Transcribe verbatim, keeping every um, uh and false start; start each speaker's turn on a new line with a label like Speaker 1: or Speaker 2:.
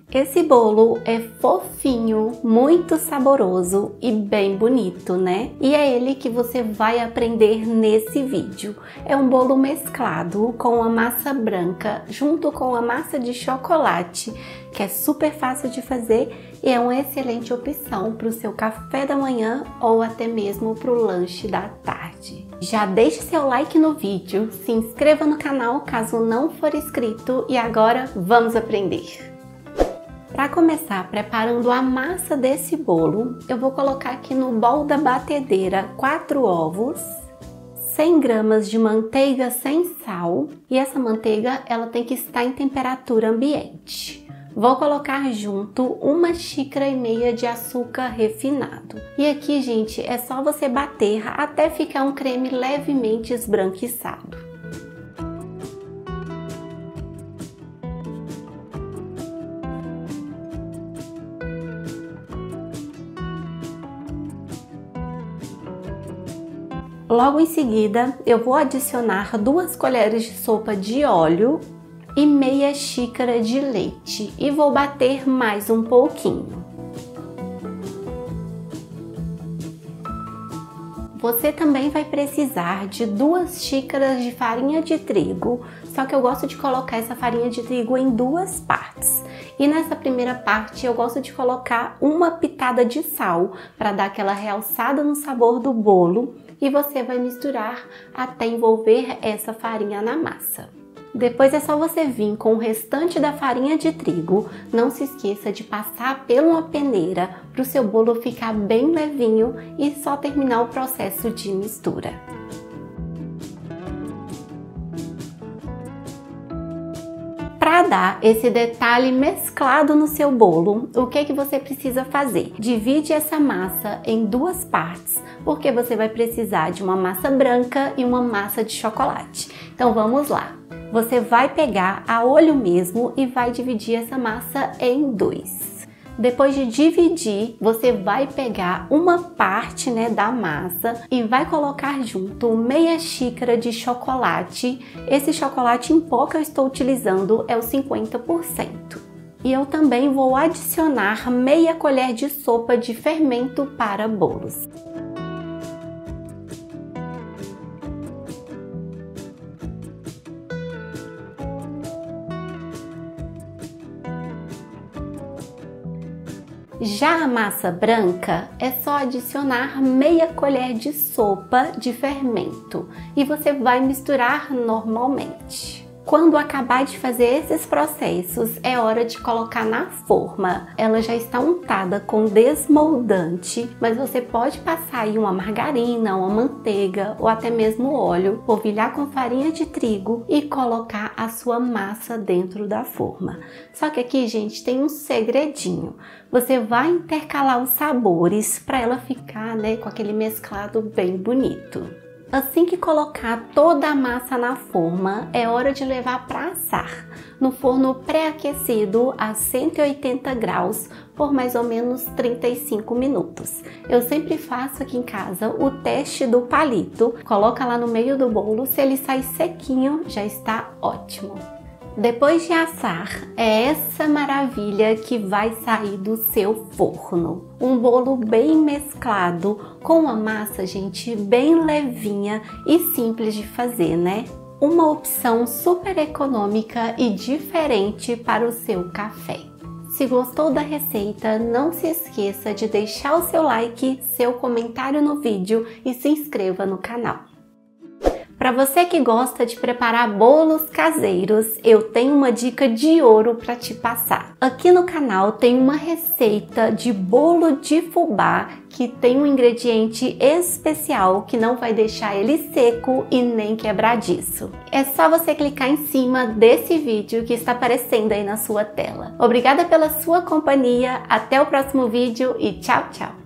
Speaker 1: Esse bolo é fofinho, muito saboroso e bem bonito, né? E é ele que você vai aprender nesse vídeo. É um bolo mesclado com a massa branca junto com a massa de chocolate, que é super fácil de fazer e é uma excelente opção para o seu café da manhã ou até mesmo para o lanche da tarde. Já deixe seu like no vídeo, se inscreva no canal caso não for inscrito e agora vamos aprender! Para começar preparando a massa desse bolo, eu vou colocar aqui no bowl da batedeira quatro ovos, cem gramas de manteiga sem sal e essa manteiga ela tem que estar em temperatura ambiente. Vou colocar junto uma xícara e meia de açúcar refinado. E aqui, gente, é só você bater até ficar um creme levemente esbranquiçado. Logo em seguida, eu vou adicionar duas colheres de sopa de óleo e meia xícara de leite e vou bater mais um pouquinho. Você também vai precisar de duas xícaras de farinha de trigo, só que eu gosto de colocar essa farinha de trigo em duas partes. E nessa primeira parte eu gosto de colocar uma pitada de sal para dar aquela realçada no sabor do bolo e você vai misturar até envolver essa farinha na massa. Depois é só você vir com o restante da farinha de trigo. Não se esqueça de passar por uma peneira para o seu bolo ficar bem levinho e só terminar o processo de mistura. Para dar esse detalhe mesclado no seu bolo, o que que você precisa fazer? Divide essa massa em duas partes, porque você vai precisar de uma massa branca e uma massa de chocolate. Então vamos lá. Você vai pegar a olho mesmo e vai dividir essa massa em dois. Depois de dividir, você vai pegar uma parte, né, da massa e vai colocar junto meia xícara de chocolate. Esse chocolate em pó que eu estou utilizando é o cinquenta por cento. E eu também vou adicionar meia colher de sopa de fermento para bolos. Já a massa branca é só adicionar meia colher de sopa de fermento e você vai misturar normalmente. Quando acabar de fazer esses processos, é hora de colocar na forma. Ela já está untada com desmoldante, mas você pode passar aí uma margarina, uma manteiga ou até mesmo óleo, polvilhar com farinha de trigo e colocar a sua massa dentro da forma. Só que aqui, gente, tem um segredinho. Você vai intercalar os sabores para ela ficar, né, com aquele mesclado bem bonito. Assim que colocar toda a massa na forma, é hora de levar para assar no forno pré-aquecido a cento e oitenta graus por mais ou menos trinta e cinco minutos. Eu sempre faço aqui em casa o teste do palito, coloca lá no meio do bolo, se ele sair sequinho já está ótimo. Depois de assar, é essa maravilha que vai sair do seu forno. Um bolo bem mesclado, com a massa, gente, bem levinha e simples de fazer, né? Uma opção super econômica e diferente para o seu café. Se gostou da receita, não se esqueça de deixar o seu like, seu comentário no vídeo e se inscreva no canal. Para você que gosta de preparar bolos caseiros, eu tenho uma dica de ouro para te passar. Aqui no canal tem uma receita de bolo de fubá que tem um ingrediente especial que não vai deixar ele seco e nem quebradiço. É só você clicar em cima desse vídeo que está aparecendo aí na sua tela. Obrigada pela sua companhia, até o próximo vídeo e tchau, tchau!